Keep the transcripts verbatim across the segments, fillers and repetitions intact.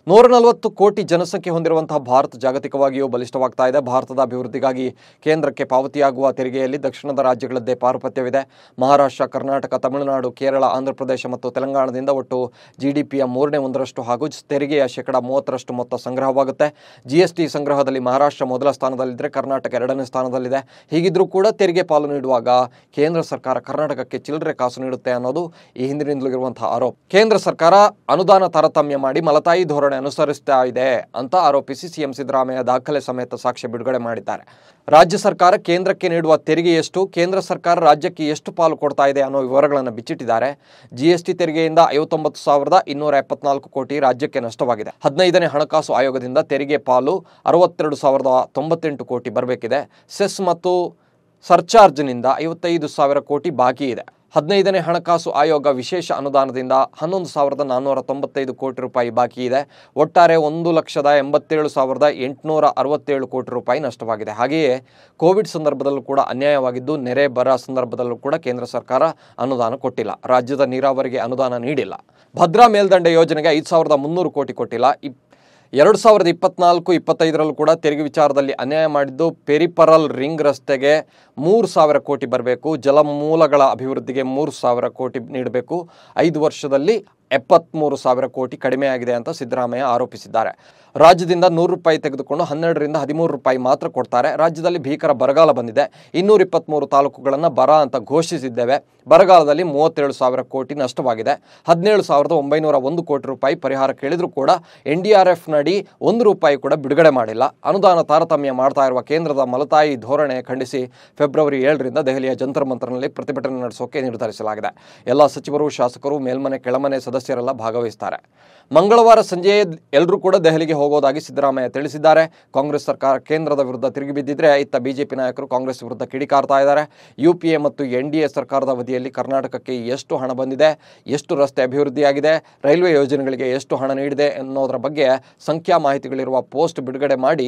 ನೂರ ನಲವತ್ತು ಕೋಟಿ ಜನಸಂಖ್ಯೆ ಹೊಂದಿರುವಂತಹ ಭಾರತ ಜಾಗತಿಕವಾಗಿಯೂ ಬಲಿಷ್ಠವಾಗ್ತಾ ಇದೆ. ಭಾರತದ ಅಭಿವೃದ್ಧಿಗಾಗಿ ಕೇಂದ್ರಕ್ಕೆ ಪಾವತಿಯಾಗುವ ತೆರಿಗೆಯಲ್ಲಿ ದಕ್ಷಿಣದ ರಾಜ್ಯಗಳದ್ದೇ ಪಾರುಪತ್ಯವಿದೆ. ಮಹಾರಾಷ್ಟ್ರ, ಕರ್ನಾಟಕ, ತಮಿಳುನಾಡು, ಕೇರಳ, ಆಂಧ್ರಪ್ರದೇಶ ಮತ್ತು ತೆಲಂಗಾಣದಿಂದ ಒಟ್ಟು ಜಿಡಿಪಿಯ ಮೂರನೇ ಒಂದರಷ್ಟು ಹಾಗೂ ತೆರಿಗೆಯ ಶೇಕಡ ಮೂವತ್ತರಷ್ಟು ಮೊತ್ತ ಸಂಗ್ರಹವಾಗುತ್ತೆ. ಜಿಎಸ್ಟಿ ಸಂಗ್ರಹದಲ್ಲಿ ಮಹಾರಾಷ್ಟ್ರ ಮೊದಲ ಸ್ಥಾನದಲ್ಲಿದ್ದರೆ ಕರ್ನಾಟಕ ಎರಡನೇ ಸ್ಥಾನದಲ್ಲಿದೆ. ಹೀಗಿದ್ರೂ ಕೂಡ ತೆರಿಗೆ ಪಾಲು ನೀಡುವಾಗ ಕೇಂದ್ರ ಸರ್ಕಾರ ಕರ್ನಾಟಕಕ್ಕೆ ಚಿಲ್ಲರೆ ಕಾಸು ನೀಡುತ್ತೆ ಅನ್ನೋದು ಈ ಹಿಂದಿನಿಂದಲೂ ಇರುವಂತಹ ಆರೋಪ. ಕೇಂದ್ರ ಸರ್ಕಾರ ಅನುದಾನ ತಾರತಮ್ಯ ಮಾಡಿ ಮಲತಾಯಿ ಧೋರಣೆ ಅನುಸರಿಸ್ತಾ ಇದೆ ಅಂತ ಆರೋಪಿಸಿ ಸಿಎಂ ಸಿದ್ದರಾಮಯ್ಯ ದಾಖಲೆ ಸಮೇತ ಸಾಕ್ಷ್ಯ ಬಿಡುಗಡೆ ಮಾಡಿದ್ದಾರೆ. ರಾಜ್ಯ ಸರ್ಕಾರ ಕೇಂದ್ರಕ್ಕೆ ನೀಡುವ ತೆರಿಗೆ ಎಷ್ಟು, ಕೇಂದ್ರ ಸರ್ಕಾರ ರಾಜ್ಯಕ್ಕೆ ಎಷ್ಟು ಪಾಲು ಕೊಡ್ತಾ ಇದೆ ಅನ್ನೋ ವಿವರಗಳನ್ನು ಬಿಚ್ಚಿಟ್ಟಿದ್ದಾರೆ. ಜಿಎಸ್ಟಿ ತೆರಿಗೆಯಿಂದ ಐವತ್ತೊಂಬತ್ತು ಸಾವಿರದ ಇನ್ನೂರ ಎಪ್ಪತ್ನಾಲ್ಕು ಕೋಟಿ ರಾಜ್ಯಕ್ಕೆ ನಷ್ಟವಾಗಿದೆ. ಹದಿನೈದನೇ ಹಣಕಾಸು ಆಯೋಗದಿಂದ ತೆರಿಗೆ ಪಾಲು ಅರವತ್ತೆರಡು ಸಾವಿರದ ತೊಂಬತ್ತೆಂಟು ಕೋಟಿ ಬರಬೇಕಿದೆ. ಸೆಸ್ ಮತ್ತು ಸರ್ಚಾರ್ಜ್ನಿಂದ ಐವತ್ತೈದು ಸಾವಿರ ಕೋಟಿ ಬಾಕಿ ಇದೆ. ಹದಿನೈದನೇ ಹಣಕಾಸು ಆಯೋಗ ವಿಶೇಷ ಅನುದಾನದಿಂದ ಹನ್ನೊಂದು ಸಾವಿರದ ನಾನ್ನೂರ ತೊಂಬತ್ತೈದು ಕೋಟಿ ರೂಪಾಯಿ ಬಾಕಿ ಇದೆ. ಒಟ್ಟಾರೆ ಒಂದು ಲಕ್ಷದ ಎಂಬತ್ತೇಳು ಸಾವಿರದ ಎಂಟುನೂರ ಅರವತ್ತೇಳು ಕೋಟಿ ರೂಪಾಯಿ ನಷ್ಟವಾಗಿದೆ. ಹಾಗೆಯೇ ಕೋವಿಡ್ ಸಂದರ್ಭದಲ್ಲೂ ಕೂಡ ಅನ್ಯಾಯವಾಗಿದ್ದು, ನೆರೆ ಬರ ಸಂದರ್ಭದಲ್ಲೂ ಕೂಡ ಕೇಂದ್ರ ಸರ್ಕಾರ ಅನುದಾನ ಕೊಟ್ಟಿಲ್ಲ. ರಾಜ್ಯದ ನೀರಾವರಿಗೆ ಅನುದಾನ ನೀಡಿಲ್ಲ. ಭದ್ರಾ ಮೇಲ್ದಂಡೆ ಯೋಜನೆಗೆ ಐದು ಸಾವಿರದ ಮುನ್ನೂರು ಕೋಟಿ ಕೊಟ್ಟಿಲ್ಲ. ಇಪ್ ಎರಡು ಸಾವಿರದ ಇಪ್ಪತ್ನಾಲ್ಕು ಇಪ್ಪತ್ತೈದರಲ್ಲೂ ಕೂಡ ತೆರಿಗೆ ವಿಚಾರದಲ್ಲಿ ಅನ್ಯಾಯ ಮಾಡಿದ್ದು. ಪೆರಿಪರಲ್ ರಿಂಗ್ ರಸ್ತೆಗೆ ಮೂರು ಸಾವಿರ ಕೋಟಿ ಬರಬೇಕು. ಜಲಮೂಲಗಳ ಅಭಿವೃದ್ಧಿಗೆ ಮೂರು ಸಾವಿರ ಕೋಟಿ ನೀಡಬೇಕು. ಐದು ವರ್ಷದಲ್ಲಿ ಎಪ್ಪತ್ತ್ಮೂರು ಸಾವಿರ ಕೋಟಿ ಕಡಿಮೆಯಾಗಿದೆ ಅಂತ ಸಿದ್ದರಾಮಯ್ಯ ಆರೋಪಿಸಿದ್ದಾರೆ. ರಾಜ್ಯದಿಂದ ನೂರು ರೂಪಾಯಿ ತೆಗೆದುಕೊಂಡು ಹನ್ನೆರಡರಿಂದ ಹದಿಮೂರು ರೂಪಾಯಿ ಮಾತ್ರ ಕೊಡ್ತಾರೆ. ರಾಜ್ಯದಲ್ಲಿ ಭೀಕರ ಬರಗಾಲ ಬಂದಿದೆ. ಇನ್ನೂರ ಇಪ್ಪತ್ತ್ಮೂರು ತಾಲೂಕುಗಳನ್ನು ಬರ ಅಂತ ಘೋಷಿಸಿದ್ದೇವೆ. ಬರಗಾಲದಲ್ಲಿ ಮೂವತ್ತೇಳು ಸಾವಿರ ಕೋಟಿ ನಷ್ಟವಾಗಿದೆ. ಹದಿನೇಳು ಸಾವಿರದ ಒಂಬೈನೂರ ಒಂದು ಕೋಟಿ ರೂಪಾಯಿ ಪರಿಹಾರ ಕೇಳಿದರೂ ಕೂಡ ಎನ್ ಡಿ ಆರ್ ಎಫ್ ನಡಿ ಒಂದು ರೂಪಾಯಿ ಕೂಡ ಬಿಡುಗಡೆ ಮಾಡಿಲ್ಲ. ಅನುದಾನ ತಾರತಮ್ಯ ಮಾಡ್ತಾ ಇರುವ ಕೇಂದ್ರದ ಮಲತಾಯಿ ಧೋರಣೆ ಖಂಡಿಸಿ ಫೆಬ್ರವರಿ ಏಳರಿಂದ ದೆಹಲಿಯ ಜಂತರ್ ಮಂತರ್ನಲ್ಲಿ ಪ್ರತಿಭಟನೆ ನಡೆಸೋಕೆ ನಿರ್ಧರಿಸಲಾಗಿದೆ. ಎಲ್ಲ ಸಚಿವರು, ಶಾಸಕರು, ಮೇಲ್ಮನೆ ಕೆಳಮನೆ ಸದಸ್ಯರೆಲ್ಲ ಭಾಗವಹಿಸುತ್ತಾರೆ. ಮಂಗಳವಾರ ಸಂಜೆ ಎಲ್ಲರೂ ಕೂಡ ದೆಹಲಿಗೆ ಹೋಗೋದಾಗಿ ಸಿದ್ದರಾಮಯ್ಯ ತಿಳಿಸಿದ್ದಾರೆ. ಕಾಂಗ್ರೆಸ್ ಸರ್ಕಾರ ಕೇಂದ್ರದ ವಿರುದ್ಧ ತಿರುಗಿ ಬಿದ್ದಿದ್ರೆ ಇತ್ತ ಬಿಜೆಪಿ ನಾಯಕರು ಕಾಂಗ್ರೆಸ್ ವಿರುದ್ಧ ಕಿಡಿಕಾರ್ತಾ ಇದ್ದಾರೆ. ಯುಪಿಎ ಮತ್ತು ಎನ್ ಡಿ ಎ ಸರ್ಕಾರದ ಅವಧಿಯಲ್ಲಿ ಕರ್ನಾಟಕಕ್ಕೆ ಎಷ್ಟು ಹಣ ಬಂದಿದೆ, ಎಷ್ಟು ರಸ್ತೆ ಅಭಿವೃದ್ಧಿಯಾಗಿದೆ, ರೈಲ್ವೆ ಯೋಜನೆಗಳಿಗೆ ಎಷ್ಟು ಹಣ ನೀಡಿದೆ ಅನ್ನೋದರ ಬಗ್ಗೆ ಸಂಖ್ಯಾ ಮಾಹಿತಿಗಳಿರುವ ಪೋಸ್ಟ್ ಬಿಡುಗಡೆ ಮಾಡಿ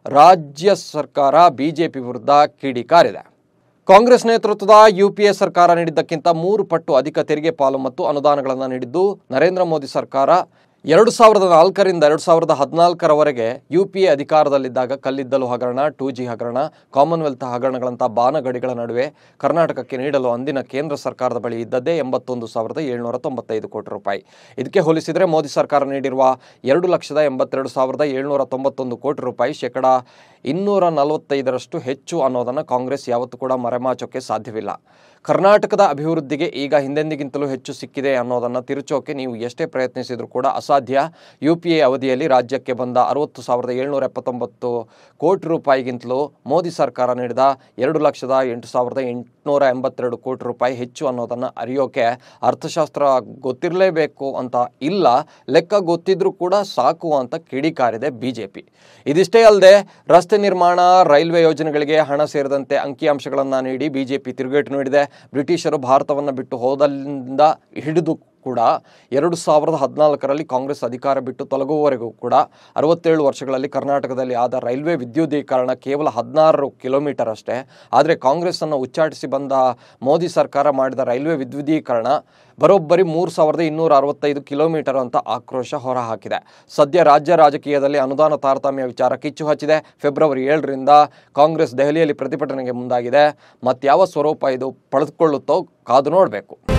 ರಾಜ್ಯ ಸರ್ಕಾರ ಬಿಜೆಪಿ ವಿರುದ್ಧ ಕಿಡಿಕಾರಿದೆ. ಕಾಂಗ್ರೆಸ್ ನೇತೃತ್ವದ ಯುಪಿಎ ಸರ್ಕಾರ ನೀಡಿದ್ದಕ್ಕಿಂತ ಮೂರು ಪಟ್ಟು ಅಧಿಕ ತೆರಿಗೆ ಪಾಲು ಮತ್ತು ಅನುದಾನಗಳನ್ನು ನೀಡಿದ್ದು ನರೇಂದ್ರ ಮೋದಿ ಸರ್ಕಾರ ಎರಡು ಸಾವಿರದ ನಾಲ್ಕರಿಂದ ಎರಡು ಸಾವಿರದ ಹದಿನಾಲ್ಕರವರೆಗೆ ಯುಪಿಎ ಅಧಿಕಾರದಲ್ಲಿದ್ದಾಗ ಕಲ್ಲಿದ್ದಲು ಹಗರಣ, ಟೂ ಜಿ ಹಗರಣ, ಕಾಮನ್ವೆಲ್ತ್ ಹಗರಣಗಳಂಥ ಬಾನಗಡಿಗಳ ನಡುವೆ ಕರ್ನಾಟಕಕ್ಕೆ ನೀಡಲು ಅಂದಿನ ಕೇಂದ್ರ ಸರ್ಕಾರದ ಬಳಿ ಇದ್ದದ್ದೇ ಎಂಬತ್ತೊಂದು ಸಾವಿರದ ಏಳ್ನೂರ ತೊಂಬತ್ತೈದು ಕೋಟಿ ರೂಪಾಯಿ. ಇದಕ್ಕೆ ಹೋಲಿಸಿದರೆ ಮೋದಿ ಸರ್ಕಾರ ನೀಡಿರುವ ಎರಡು ಲಕ್ಷದ ಎಂಬತ್ತೆರಡು ಸಾವಿರದ ಏಳ್ನೂರ ತೊಂಬತ್ತೊಂದು ಕೋಟಿ ರೂಪಾಯಿ ಶೇಕಡ ಇನ್ನೂರ ನಲವತ್ತೈದರಷ್ಟು ಹೆಚ್ಚು ಅನ್ನೋದನ್ನು ಕಾಂಗ್ರೆಸ್ ಯಾವತ್ತೂ ಕೂಡ ಮರೆಮಾಚೋಕೆ ಸಾಧ್ಯವಿಲ್ಲ. ಕರ್ನಾಟಕದ ಅಭಿವೃದ್ಧಿಗೆ ಈಗ ಹಿಂದೆಂದಿಗಿಂತಲೂ ಹೆಚ್ಚು ಸಿಕ್ಕಿದೆ ಅನ್ನೋದನ್ನು ತಿರುಚೋಕೆ ನೀವು ಎಷ್ಟೇ ಪ್ರಯತ್ನಿಸಿದರೂ ಕೂಡ ಅಸಾಧ್ಯ. ಯುಪಿಎ ಅವಧಿಯಲ್ಲಿ ರಾಜ್ಯಕ್ಕೆ ಬಂದ ಅರವತ್ತು ಸಾವಿರದ ಏಳ್ನೂರ ಎಪ್ಪತ್ತೊಂಬತ್ತು ಕೋಟಿ ರೂಪಾಯಿಗಿಂತಲೂ ಮೋದಿ ಸರ್ಕಾರ ನೀಡಿದ ಎರಡು ಲಕ್ಷದ ಎಂಟು ಸಾವಿರದ ಎಂಟುನೂರ ಎಂಬತ್ತೆರಡು ಕೋಟಿ ರೂಪಾಯಿ ಹೆಚ್ಚು ಅನ್ನೋದನ್ನು ಅರಿಯೋಕೆ ಅರ್ಥಶಾಸ್ತ್ರ ಗೊತ್ತಿರಲೇಬೇಕು ಅಂತ ಇಲ್ಲ, ಲೆಕ್ಕ ಗೊತ್ತಿದ್ರೂ ಕೂಡ ಸಾಕು ಅಂತ ಕಿಡಿಕಾರಿದೆ ಬಿಜೆಪಿ. ಇದಿಷ್ಟೇ ಅಲ್ಲದೆ ರಸ್ತೆ ನಿರ್ಮಾಣ, ರೈಲ್ವೆ ಯೋಜನೆಗಳಿಗೆ ಹಣ ಸೇರಿದಂತೆ ಅಂಕಿಅಂಶಗಳನ್ನು ನೀಡಿ ಬಿಜೆಪಿ ತಿರುಗೇಟು ನೀಡಿದೆ. ಬ್ರಿಟಿಷರು ಭಾರತವನ್ನು ಬಿಟ್ಟು ಹೋದಲ್ಲಿಂದ ಹಿಡಿದು ಕೂಡ ಎರಡು ಸಾವಿರದ ಹದಿನಾಲ್ಕರಲ್ಲಿ ಕಾಂಗ್ರೆಸ್ ಅಧಿಕಾರ ಬಿಟ್ಟು ತೊಲಗುವವರೆಗೂ ಕೂಡ ಅರವತ್ತೇಳು ವರ್ಷಗಳಲ್ಲಿ ಕರ್ನಾಟಕದಲ್ಲಿ ಆದ ರೈಲ್ವೆ ವಿದ್ಯುದೀಕರಣ ಕೇವಲ ಹದಿನಾರು ಕಿಲೋಮೀಟರ್ ಅಷ್ಟೇ. ಆದರೆ ಕಾಂಗ್ರೆಸ್ಸನ್ನು ಉಚ್ಚಾಟಿಸಿ ಬಂದ ಮೋದಿ ಸರ್ಕಾರ ಮಾಡಿದ ರೈಲ್ವೆ ವಿದ್ಯುದೀಕರಣ ಬರೋಬ್ಬರಿ ಮೂರು ಸಾವಿರದ ಇನ್ನೂರ ಅರವತ್ತೈದು ಕಿಲೋಮೀಟರ್ ಅಂತ ಆಕ್ರೋಶ ಹೊರಹಾಕಿದೆ. ಸದ್ಯ ರಾಜ್ಯ ರಾಜಕೀಯದಲ್ಲಿ ಅನುದಾನ ತಾರತಮ್ಯ ವಿಚಾರ ಕಿಚ್ಚು ಹಚ್ಚಿದೆ. ಫೆಬ್ರವರಿ ಏಳರಿಂದ ಕಾಂಗ್ರೆಸ್ ದೆಹಲಿಯಲ್ಲಿ ಪ್ರತಿಭಟನೆಗೆ ಮುಂದಾಗಿದೆ. ಮತ್ಯಾವ ಸ್ವರೂಪ ಇದು ಪಡೆದುಕೊಳ್ಳುತ್ತೋ ಕಾದು ನೋಡಬೇಕು.